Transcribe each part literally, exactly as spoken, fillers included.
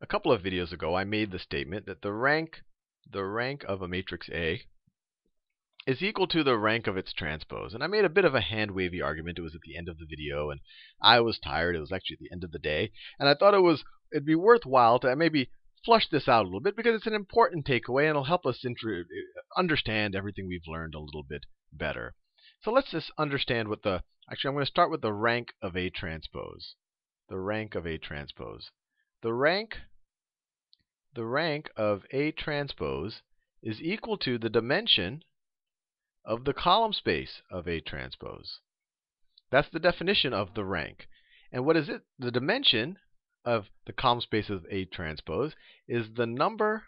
a couple of videos ago, I made the statement that the rank, the rank of a matrix A is equal to the rank of its transpose. And I made a bit of a hand-wavy argument. It was at the end of the video, and I was tired. It was actually at the end of the day. And I thought it was it'd be worthwhile to maybe flush this out a little bit because it's an important takeaway and it'll help us understand everything we've learned a little bit better. So let's just understand what the... Actually, I'm going to start with the rank of A transpose. The rank of A transpose. The rank, the rank of A transpose is equal to the dimension of the column space of A transpose. That's the definition of the rank. And what is it? The dimension of the column space of A transpose is the number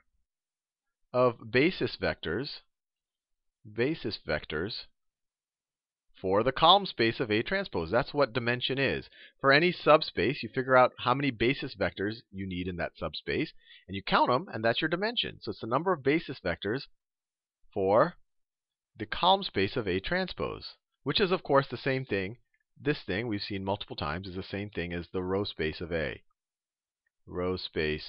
of basis vectors, basis vectors for the column space of A transpose. That's what dimension is. For any subspace, you figure out how many basis vectors you need in that subspace, and you count them, and that's your dimension. So it's the number of basis vectors for the column space of A transpose, which is, of course, the same thing. This thing we've seen multiple times is the same thing as the row space of A. Row space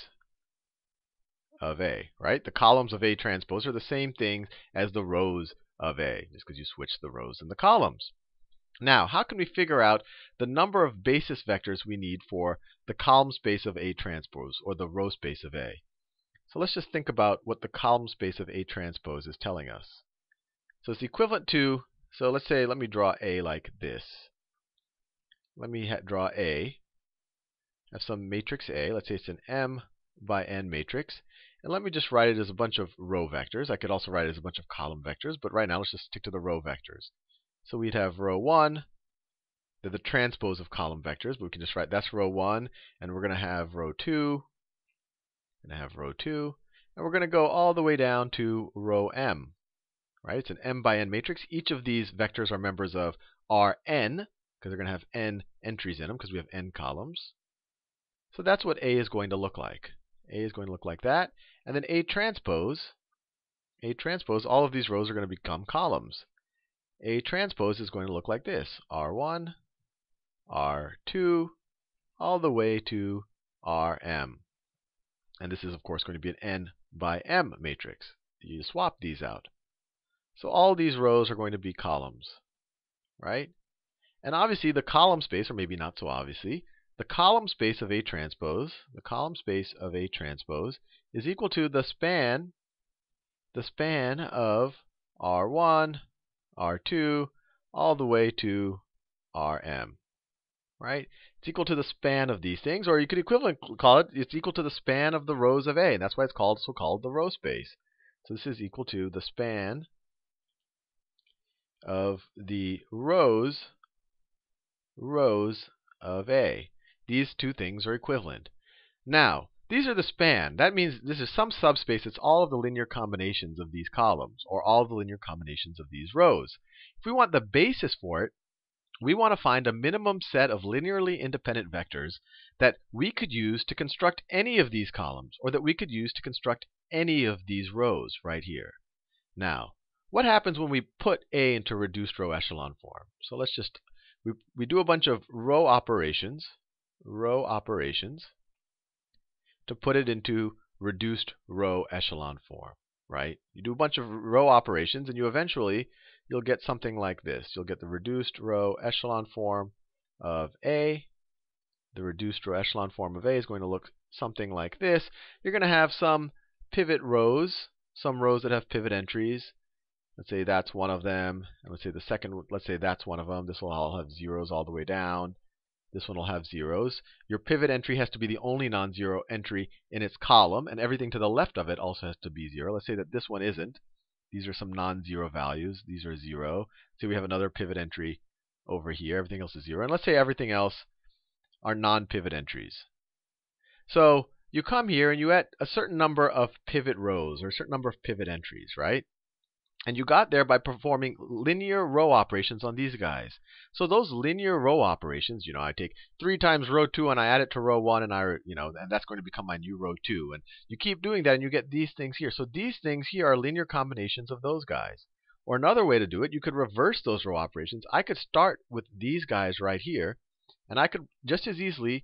of A, right? The columns of A transpose are the same thing as the rows of A, just because you switch the rows and the columns. Now, how can we figure out the number of basis vectors we need for the column space of A transpose, or the row space of A? So let's just think about what the column space of A transpose is telling us. So it's equivalent to, so let's say, let me draw A like this. Let me ha draw A. I have some matrix A. Let's say it's an M by N matrix. And let me just write it as a bunch of row vectors. I could also write it as a bunch of column vectors, but right now let's just stick to the row vectors. So we'd have row one. They're the transpose of column vectors, but we can just write that's row one, and we're going to have row two. We're going to have row two, and we're going to go all the way down to row M. Right? It's an M by N matrix. Each of these vectors are members of R n, because they're going to have n entries in them, because we have n columns. So that's what A is going to look like. A is going to look like that. And then A transpose, A transpose, all of these rows are going to become columns. A transpose is going to look like this. R one, R two, all the way to R m. And this is, of course, going to be an N by M matrix. You swap these out. So all these rows are going to be columns, right? And obviously the column space, or maybe not so obviously, the column space of A transpose, the column space of A transpose is equal to the span, the span of R one, R two, all the way to R m, right? It's equal to the span of these things, or you could equivalent call it, it's equal to the span of the rows of A, and that's why it's called so called the row space. So this is equal to the span of the rows, rows of A. These two things are equivalent. Now, these are the span. That means this is some subspace. It's all of the linear combinations of these columns, or all of the linear combinations of these rows. If we want the basis for it, we want to find a minimum set of linearly independent vectors that we could use to construct any of these columns, or that we could use to construct any of these rows right here. Now, what happens when we put A into reduced row echelon form? So let's just, we, we do a bunch of row operations, row operations, to put it into reduced row echelon form, right? You do a bunch of row operations, and you eventually, you'll get something like this. You'll get the reduced row echelon form of A. The reduced row echelon form of A is going to look something like this. You're going to have some pivot rows, some rows that have pivot entries. Let's say that's one of them. And let's say the second, let's say that's one of them. This will all have zeros all the way down. This one will have zeros. Your pivot entry has to be the only non-zero entry in its column, and everything to the left of it also has to be zero. Let's say that this one isn't. These are some non-zero values. These are zero. So we have another pivot entry over here. Everything else is zero. And let's say everything else are non-pivot entries. So you come here and you add a certain number of pivot rows, or a certain number of pivot entries, right? And you got there by performing linear row operations on these guys. So those linear row operations, you know, I take three times row two and I add it to row one, and I, you know, and that's going to become my new row two. And you keep doing that and you get these things here. So these things here are linear combinations of those guys. Or another way to do it, you could reverse those row operations. I could start with these guys right here, and I could just as easily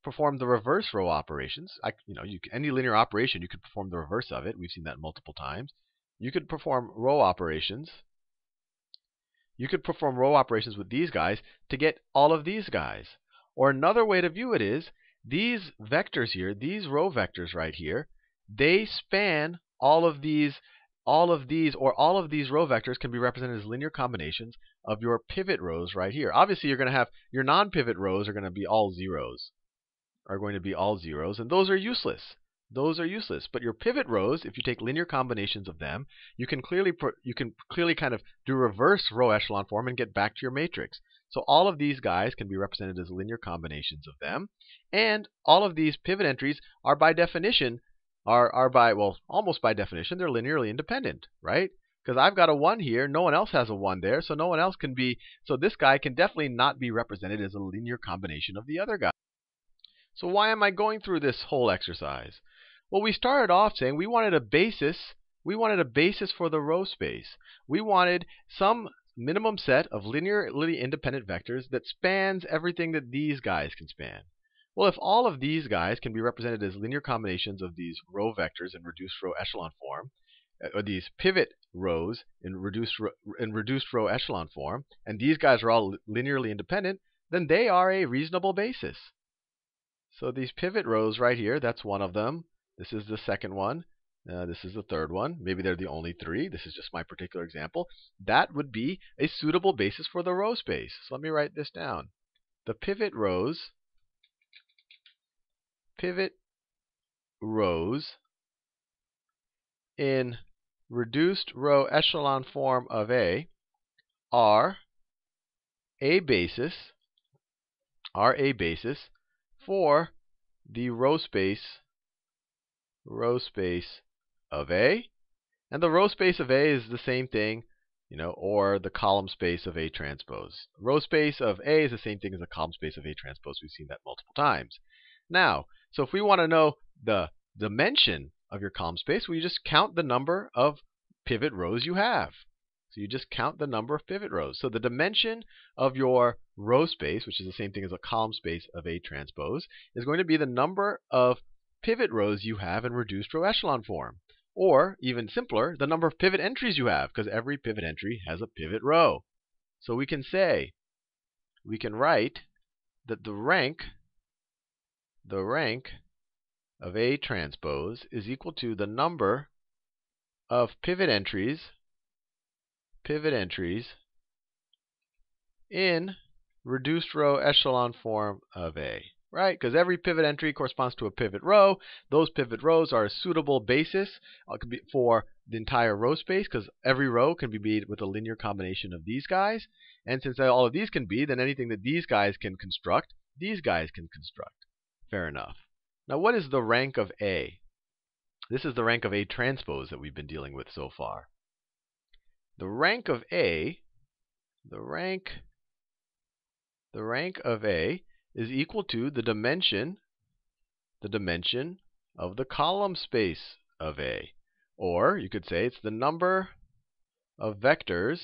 perform the reverse row operations. I, you know, you, any linear operation, you could perform the reverse of it. We've seen that multiple times. You could perform row operations. You could perform row operations with these guys to get all of these guys. Or another way to view it is, these vectors here, these row vectors right here, they span all of these, all of these, or all of these row vectors can be represented as linear combinations of your pivot rows right here. Obviously, you're going to have your non-pivot rows are going to be all zeros, are going to be all zeros, and those are useless. Those are useless. But your pivot rows, if you take linear combinations of them, you can clearly you can clearly kind of do reverse row echelon form and get back to your matrix. So all of these guys can be represented as linear combinations of them, and all of these pivot entries are by definition are are by well almost by definition they're linearly independent, right? Because I've got a one here, no one else has a one there, so no one else can be. So this guy can definitely not be represented as a linear combination of the other guy. So why am I going through this whole exercise? Well, we started off saying we wanted a basis. We wanted a basis for the row space. We wanted some minimum set of linearly independent vectors that spans everything that these guys can span. Well, if all of these guys can be represented as linear combinations of these row vectors in reduced row echelon form, or these pivot rows in reduced row, in reduced row echelon form, and these guys are all linearly independent, then they are a reasonable basis. So these pivot rows right here, that's one of them. This is the second one. Uh, this is the third one. Maybe they're the only three. This is just my particular example. That would be a suitable basis for the row space. So let me write this down. The pivot rows, pivot rows in reduced row echelon form of A are a basis, are a basis for the row space, row space of A. And the row space of A is the same thing, you know, or the column space of A transpose. Row space of A is the same thing as the column space of A transpose. We've seen that multiple times. Now, so if we want to know the dimension of your column space, well, you just count the number of pivot rows you have. So you just count the number of pivot rows. So the dimension of your row space, which is the same thing as a column space of A transpose, is going to be the number of pivot rows you have in reduced row echelon form. Or, even simpler, the number of pivot entries you have, because every pivot entry has a pivot row. So we can say, we can write that the rank, the rank of A transpose is equal to the number of pivot entries, pivot entries in reduced row echelon form of A. Right? Because every pivot entry corresponds to a pivot row. Those pivot rows are a suitable basis for the entire row space, because every row can be made with a linear combination of these guys. And since all of these can be, then anything that these guys can construct, these guys can construct. Fair enough. Now, what is the rank of A? This is the rank of A transpose that we've been dealing with so far. The rank of A, the rank, the rank of A is equal to the dimension, the dimension of the column space of A. Or you could say it's the number of vectors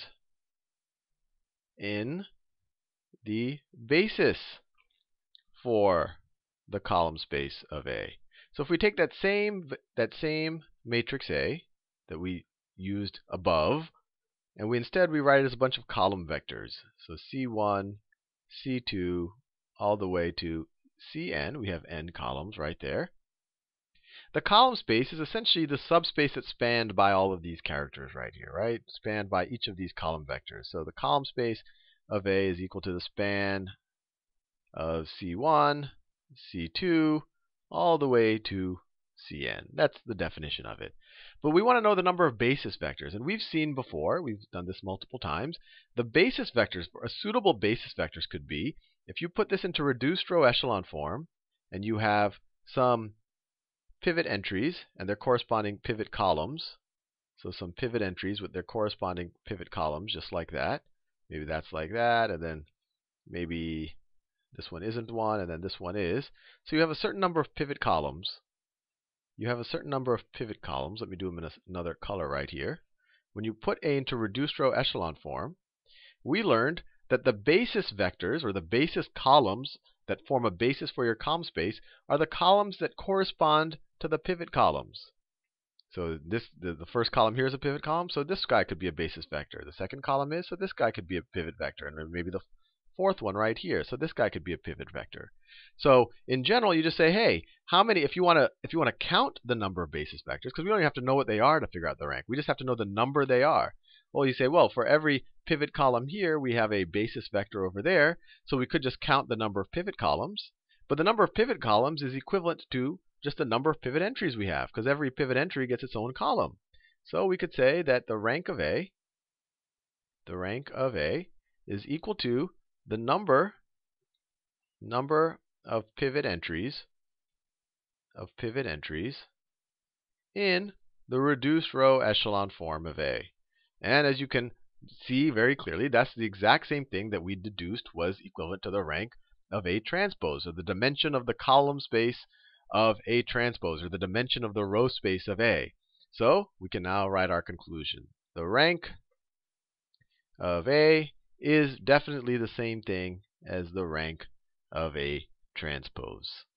in the basis for the column space of A. So if we take that same that same matrix A that we used above, and we instead we write it as a bunch of column vectors. So C one, C two, all the way to C n. We have n columns right there. The column space is essentially the subspace that's spanned by all of these characters right here, right? Spanned by each of these column vectors. So the column space of A is equal to the span of C one, C two, all the way to C n. That's the definition of it. But we want to know the number of basis vectors. And we've seen before, we've done this multiple times, the basis vectors, a suitable basis vectors could be, if you put this into reduced row echelon form, and you have some pivot entries and their corresponding pivot columns, so some pivot entries with their corresponding pivot columns, just like that. Maybe that's like that, and then maybe this one isn't one, and then this one is. So you have a certain number of pivot columns. You have a certain number of pivot columns. Let me do them in a, another color right here. When you put A into reduced row echelon form, we learned that the basis vectors, or the basis columns that form a basis for your column space are the columns that correspond to the pivot columns. So this the, the first column here is a pivot column, so this guy could be a basis vector. The second column is, so this guy could be a pivot vector, and maybe the fourth one right here, so this guy could be a pivot vector. So in general, you just say, hey, how many? If you want to, if you want to count the number of basis vectors, because we don't even have to know what they are to figure out the rank. We just have to know the number they are. Well, you say, well, for every pivot column here, we have a basis vector over there, so we could just count the number of pivot columns. But the number of pivot columns is equivalent to just the number of pivot entries we have, because every pivot entry gets its own column. So we could say that the rank of A, the rank of A is equal to the number, number of pivot entries, of pivot entries in the reduced row echelon form of A. And as you can see very clearly, that's the exact same thing that we deduced was equivalent to the rank of A transpose, or the dimension of the column space of A transpose, or the dimension of the row space of A. So we can now write our conclusion. The rank of A is definitely the same thing as the rank of A transpose.